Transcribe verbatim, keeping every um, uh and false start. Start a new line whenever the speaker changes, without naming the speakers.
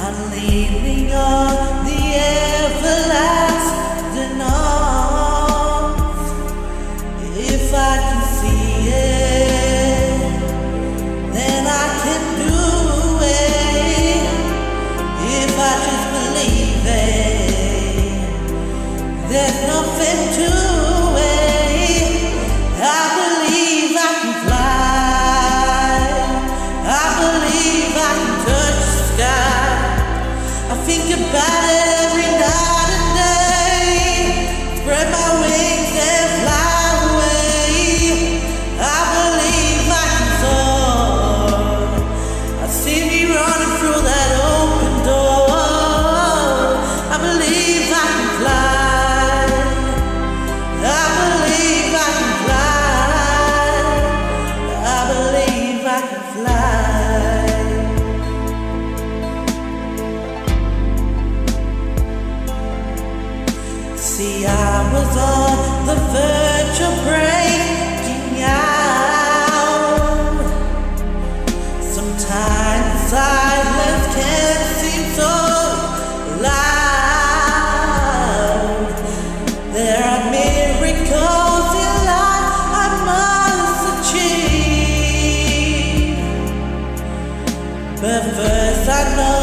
I'm leaning on the everlasting arms. If I can see it, then I can do it. If I just believe it, there's nothing to it. I believe I can fly. I believe I can touch the sky. I think about it every night and day. Spread my wings and fly away. I believe I can soar. I see me running through that open door. I believe I can fly. I believe I can fly. I believe I can fly. See, I was on the verge of breaking out. Sometimes silence can seem so loud. There are miracles in life I must achieve, but first I know